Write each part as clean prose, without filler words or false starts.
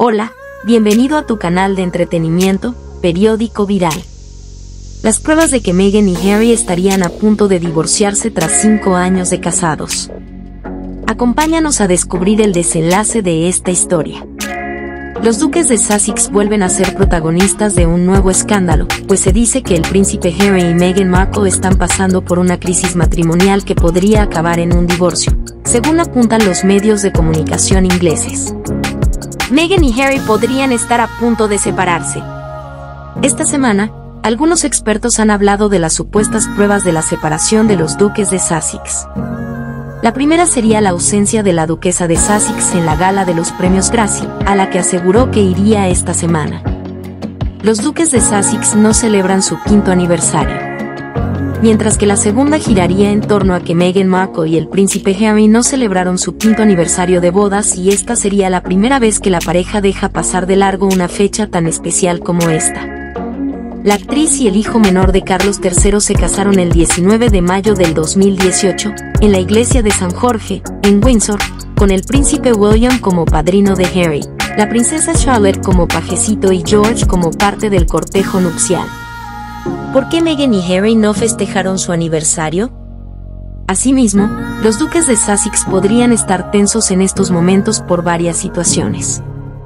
Hola, bienvenido a tu canal de entretenimiento, Periódico Viral. Las pruebas de que Meghan y Harry estarían a punto de divorciarse tras 5 años de casados. Acompáñanos a descubrir el desenlace de esta historia. Los duques de Sussex vuelven a ser protagonistas de un nuevo escándalo, pues se dice que el príncipe Harry y Meghan Markle están pasando por una crisis matrimonial que podría acabar en un divorcio, según apuntan los medios de comunicación ingleses. Meghan y Harry podrían estar a punto de separarse. Esta semana, algunos expertos han hablado de las supuestas pruebas de la separación de los duques de Sussex. La primera sería la ausencia de la duquesa de Sussex en la gala de los premios Gracie, a la que aseguró que iría esta semana. Los duques de Sussex no celebran su 5º aniversario. Mientras que la segunda giraría en torno a que Meghan Markle y el príncipe Harry no celebraron su 5º aniversario de bodas, y esta sería la primera vez que la pareja deja pasar de largo una fecha tan especial como esta. La actriz y el hijo menor de Carlos III se casaron el 19 de mayo del 2018, en la iglesia de San Jorge, en Windsor, con el príncipe William como padrino de Harry, la princesa Charlotte como pajecito y George como parte del cortejo nupcial. ¿Por qué Meghan y Harry no festejaron su aniversario? Asimismo, los duques de Sussex podrían estar tensos en estos momentos por varias situaciones,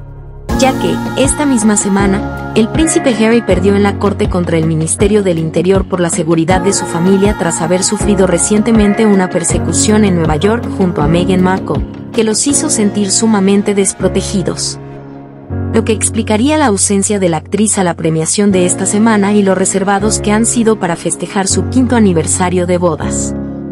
ya que, esta misma semana, el príncipe Harry perdió en la corte contra el Ministerio del Interior por la seguridad de su familia tras haber sufrido recientemente una persecución en Nueva York junto a Meghan Markle, que los hizo sentir sumamente desprotegidos. Lo que explicaría la ausencia de la actriz a la premiación de esta semana y lo reservados que han sido para festejar su 5º aniversario de bodas.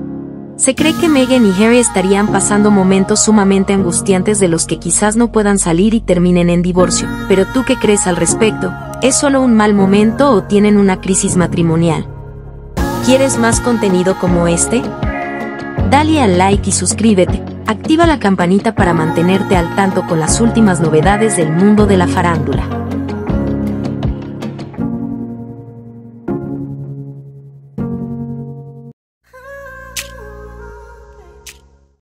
Se cree que Meghan y Harry estarían pasando momentos sumamente angustiantes de los que quizás no puedan salir y terminen en divorcio, pero ¿tú qué crees al respecto? ¿Es solo un mal momento o tienen una crisis matrimonial? ¿Quieres más contenido como este? Dale al like y suscríbete, activa la campanita para mantenerte al tanto con las últimas novedades del mundo de la farándula.